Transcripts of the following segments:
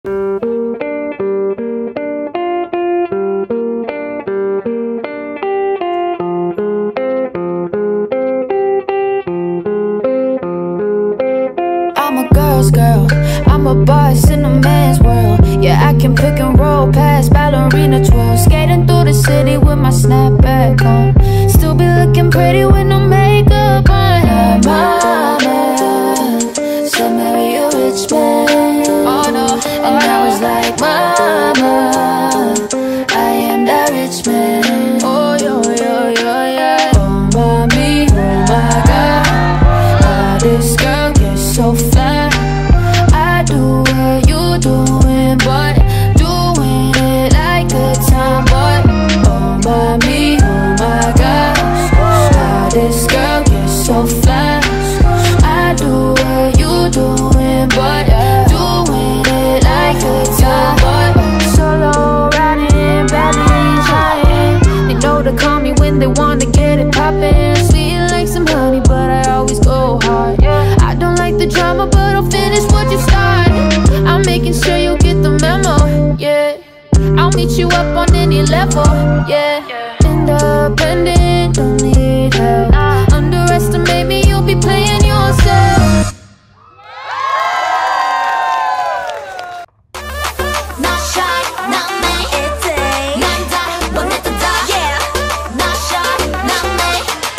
I'm a girl's girl, I'm a boss in a man's world. Yeah, I can pick and roll past ballerina twirls. Skating through the city with my snapback on. Still be looking pretty with no makeup on. Yeah, mama said marry a rich man. Oh no, and I was like, mama, I am that rich man. Oh yo yo yo yeah. Oh mommy, oh my God, this girl gets so flat. I do what you doing, but doing it like a tomboy. Oh mommy, oh my gosh, this girl gets so flat. I do what you doing, but doing it like a tomboy. Solo riding, badly trying. They know to call me when they want to get it poppin'. Sweet like some honey, but I always go hard. I don't like the drama, but I'll finish what you started. I'm making sure you get the memo, yeah. I'll meet you up on any level, yeah. Independent, don't need help. Underestimate me, you'll be playing yourself. Not shy, not me. ITZY. 남자, 원했던 다. Yeah. Not shy, not me.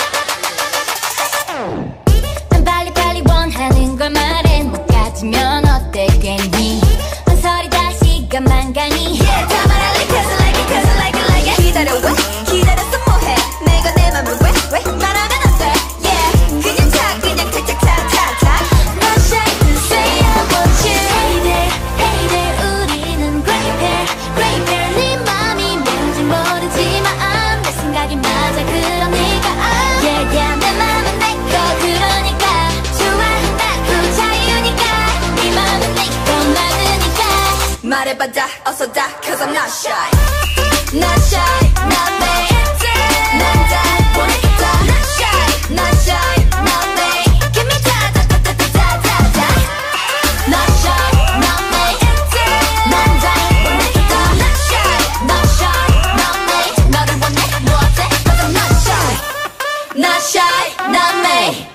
난 빨리빨리 원하는 걸 말해. 못 가지면 어때 괜히 헛소리 다 시간만 가니. Yeah, 다 말할래 cause I like it, cause I like it, like it. 기다려 왜? 기다렸어 뭐해? 내가 내 맘을 왜 말하면 안 돼? Yeah, 그냥 차 그냥 탁탁탁탁탁. Not shy to say I want you. Hey there, hey there, 우리는 great pair, great pair. 네 맘이 뭔지 모르지만 내 생각이 맞아 그럼 네가 Yeah, yeah, 내 맘은 내 거 그러니까 좋아한다고 자유니까 네 맘은 내 거 많으니까 말해봐 다 어서 다 cause I'm not shy. Not shy, not me. 난 다 보내줘 다. Not shy, not shy, not me. Give me 다, 다, 다, 다, 다, 다, 다. Not shy, not me. 난 다 보내줘 다. Not shy, not shy, not me. 너를 원해 뭐 어때? Cause I'm not shy. Not shy, not me.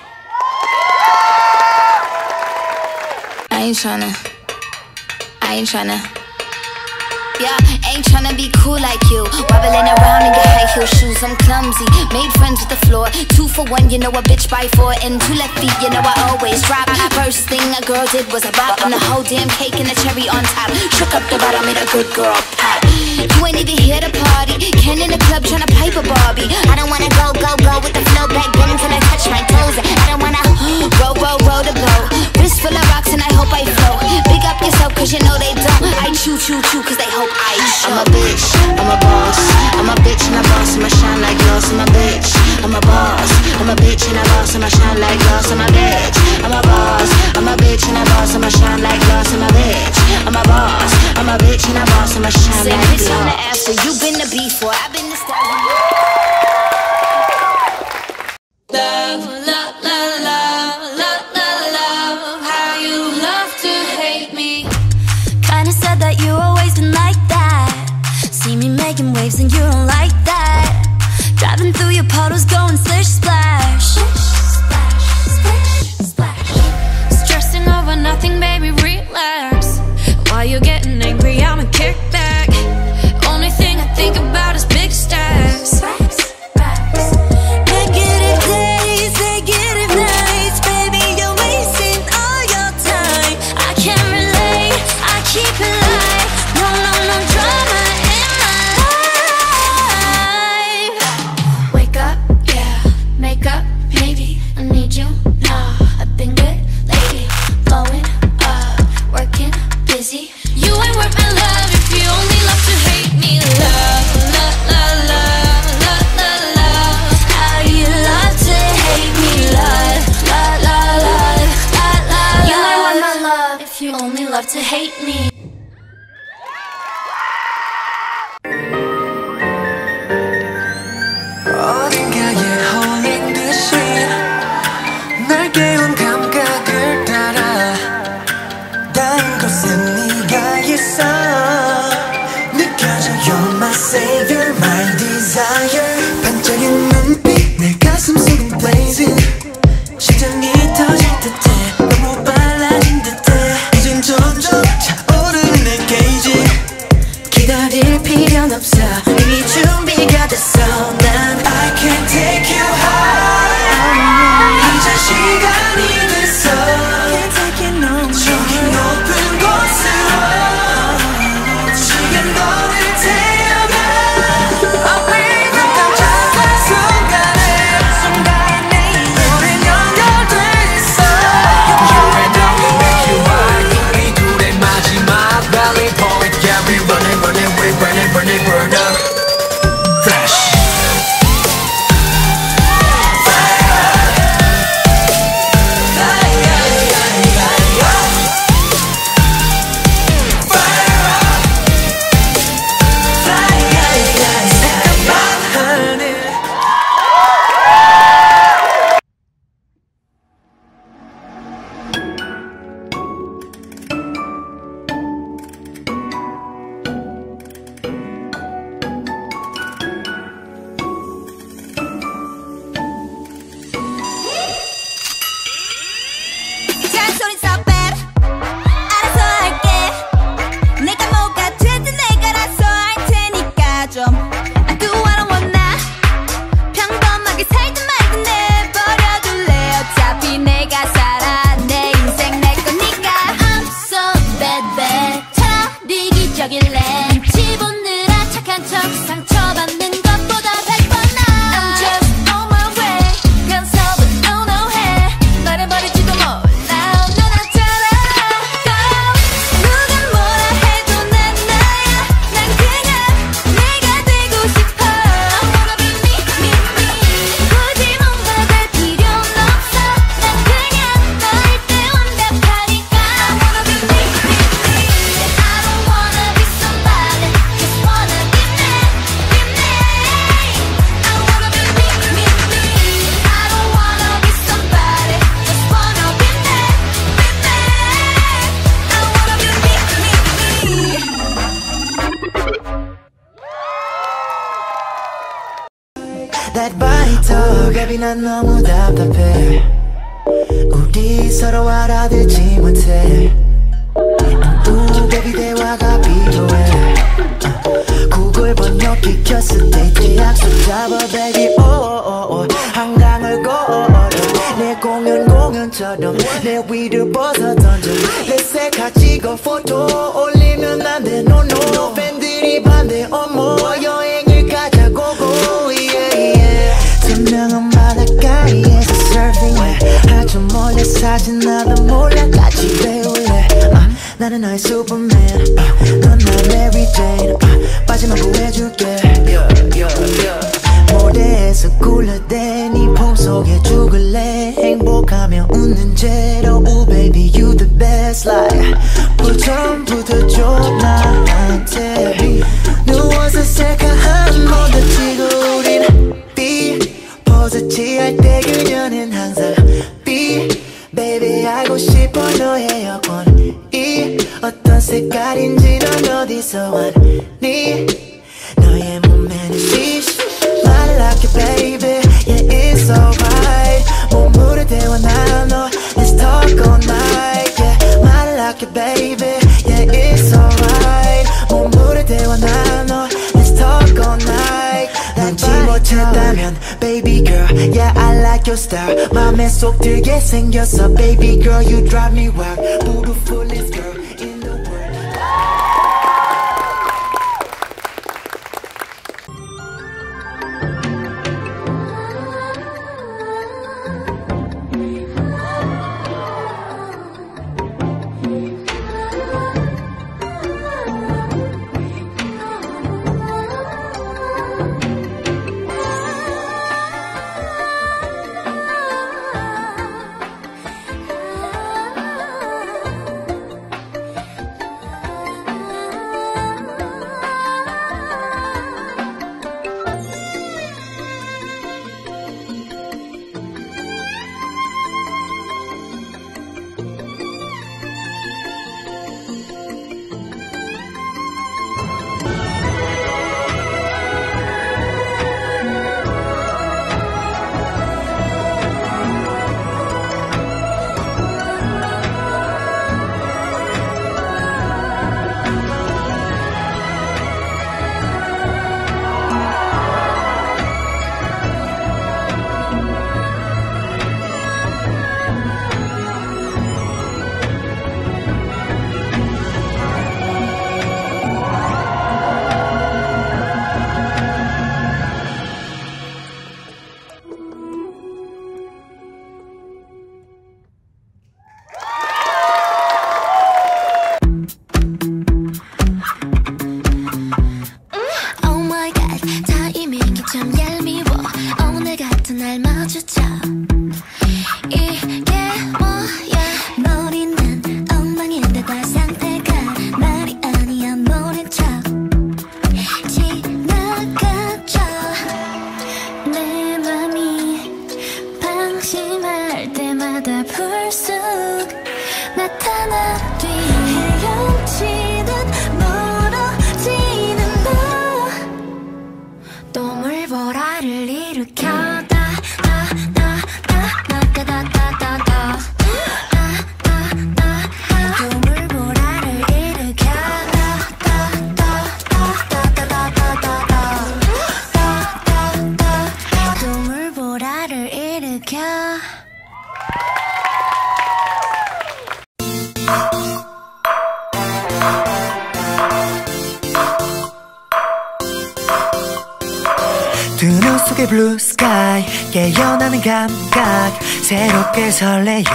I ain't tryna. Yeah, ain't tryna be cool like you. Wobbling around in your high heel shoes, I'm clumsy. Made friends with the floor. 2 for 1, you know a bitch by 4. And 2 left feet, you know I always drop. First thing a girl did was a bop. I'm the whole damn cake and the cherry on top. Shook up the bottom, made a good girl pop. You ain't even here to party. Ken in the club tryna pipe a Barbie. I don't wanna go with the flow back then until I touch my toes. I don't wanna roll the boat. Wrist full of rocks and I hope I float. Big up yourself cause you know they don't. I chew cause they hope I show. I'm a bitch, I'm a boss. I'm a bitch and a boss, I'ma shine like gloss. I'm a bitch, I'm a boss. I'm a bitch and a boss, I'ma shine like gloss. I'm a bitch, I'm a boss. I'm a bitch and a boss, I'ma shine like gloss. I'm a bitch, I'm a boss. I'm a bitch and a boss, I'ma shine like gloss. Bitch on the after, you been the before, I've been the star. Love, love, love, love, love, love, love. How you love to hate me. Kinda said that you always been like that. See me making waves and you don't like that. Driving through your puddles going splish splash. Splash, splash, splash. Stressing over nothing, baby, relax. While you're getting angry, I'ma kick back. Only thing I think about is big stacks. Negative days, negative nights. Baby, you're wasting all your time. I can't relate, I keep it light. No, no, no drama in my life. Wake up, yeah, make up, maybe. I need you, nah, I've been good lately. Blowing up, working, busy. You ain't worth my love if you only love to hate me. Love, love, love, love, love, love, love. How you love to hate me. Love, love, love, love, love, love. You ain't worth my love if you only love to hate me. 어딘가에 홀린 듯이 날 깨운 감각을 따라 다른 곳에 네가 있어. backbiter baby 난 너무 답답해 우리 서로 알아듣지 못해 baby 대화가 필요해 구글 번역기 켰을 때 이제 약속 잡아 baby 한강을 걸어 내 공연처럼 내 위를 벗어 던져 Let's 셀카 찍어 포토 올리면 안 돼 no no 팬들이 반대 어머 여행을 가자고 yeah yeah 선명한 바닷가에서 surfing 아주 멀리 사진 나도 몰라 같이 배울래 나는 너의 슈퍼맨 넌 나의 메리 제인 빠지면 구해줄게 모래에서 굴러대 네 품속에 죽을래 행복하며 웃는 채로 Ooh baby you the best like 불처럼 붙어줘 나한테 누워서 셀카 한 번 더 찍어 우린 B 포즈 취할 때 그녀는 항상 B baby 알고 싶어 너의 여권이 어떤 색깔인지 넌 어디서 왔니 너의 몸에는 sheesh I like it baby yeah it's alright 몸으로 대화 나눠 Let's talk all night yeah I like it baby yeah it's alright 몸으로 대화 나눠 Let's talk all night 눈치 못 챘다면 baby girl yeah I like your style 맘에 쏙 들게 생겼어 baby girl you drive me wild beautifulest girl in the world 두 눈 속의 blue sky 깨어나는 감각 새롭게 설레요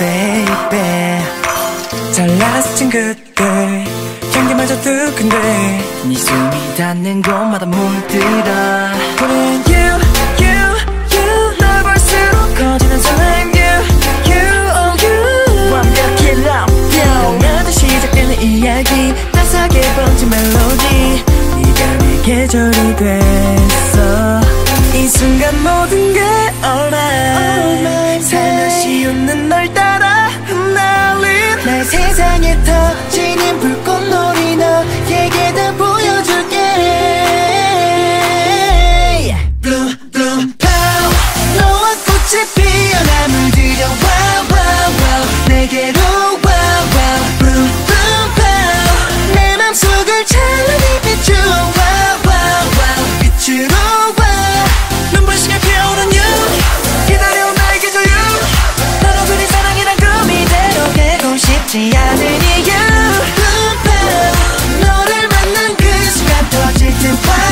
baby 잘나서 친구들 향기마저 두근대 네 숨이 닿는 곳마다 물들어 우린 you 널 볼수록 커지는 설렘 you 완벽히 love you 나도 시작되는 이야기 나사게 번진 멜로디 네가 내 계절이 됐어 이 순간 모든 게 alright 살며시 웃는 널 따라 흩날린 날 세상에 터지는 불꽃놀이 너에게 다 보여줄게 Blue 이유 너를 만난 그 순간 터질 듯